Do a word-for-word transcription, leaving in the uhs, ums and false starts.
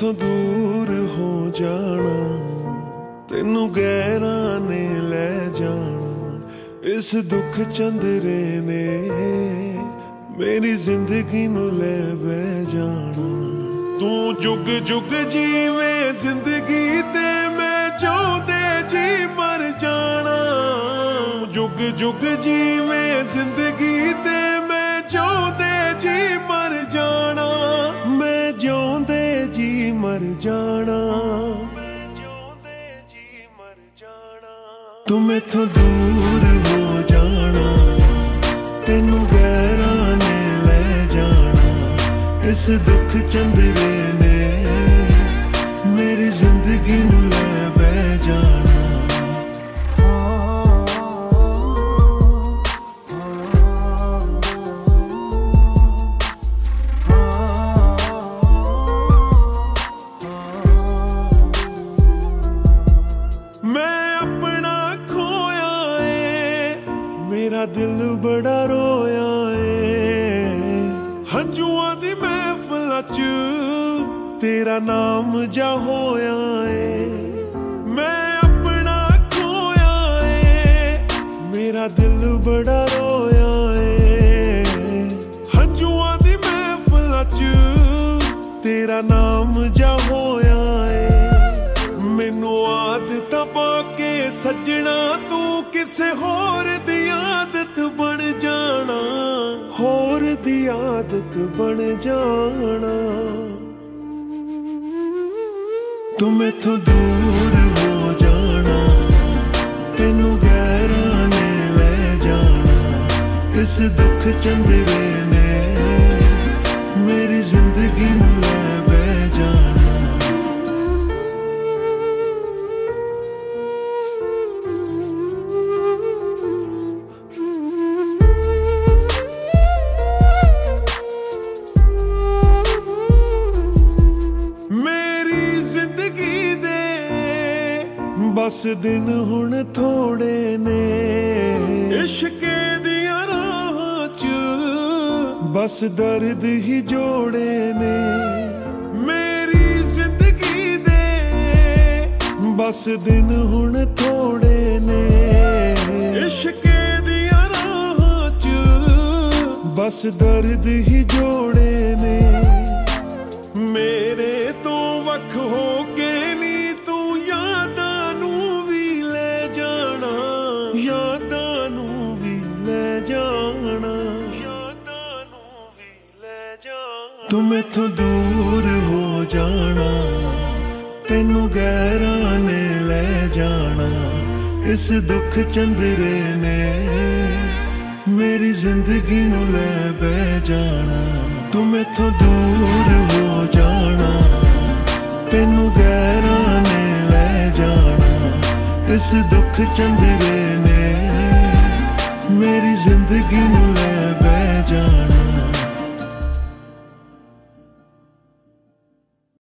मैथों दूर हो जाना, तेनू गैरां ने ले जाना। इस दुख चंदरे ने मेरी जिंदगी नू ले बह जाना। तू जुग जुग जीवे जिंदगी ते मैं चाहते जी मर जाना। जुग जुग जीवे जिंदगी ते मैं चाहते जी मर जाना। मैं जिਉਂਦੇ जी मर जाना। मैं जिਉਂਦੇ जी मर जाना। तू मैथों दूर हो जाना, तेनू गैरां ने ले जाना। इस दुख चंदरे ने मेरी जिंदगी नू ले बह जाना। मेरा दिल बड़ा रोया है, हंजुआं दी महफिल च तेरा नाम जा होया है। मैं अपना खोया है, मेरा दिल बड़ा रोया है। हंजुआं दी महफिल च तेरा नाम जा होया है। मैनू आदत पाके सजना तू किसे होर दी आदत बन जाना। होर दी आदत बन जाना। तू मैथों दूर हो जाना, तेनू गैरां ने ले जाना। इस दुख चंदरे ने मेरी जिंदगी नू ले बह जाना। बस दिन हुण थोड़े ने इश्के दियां राहां च, बस दर्द ही जोड़े ने। मेरी जिंदगी दे बस दिन हुण थोड़े ने इश्के दियां राहां च, बस दर्द ही जोड़े ने। मेरे तो वख हो के नी तू यादां नू भी ले जाना। यादां नू भी ले जाना। यादां नू भी ले जाना। तू मैथों दूर हो जाना, तेनू गैरां ने ले जाना। इस दुख चंदरे ने मेरी जिंदगी नू ले बह जाना। तू मैथों दूर हो जाना, तेनू गैरां ने ले जाना। इस दुख चंदरे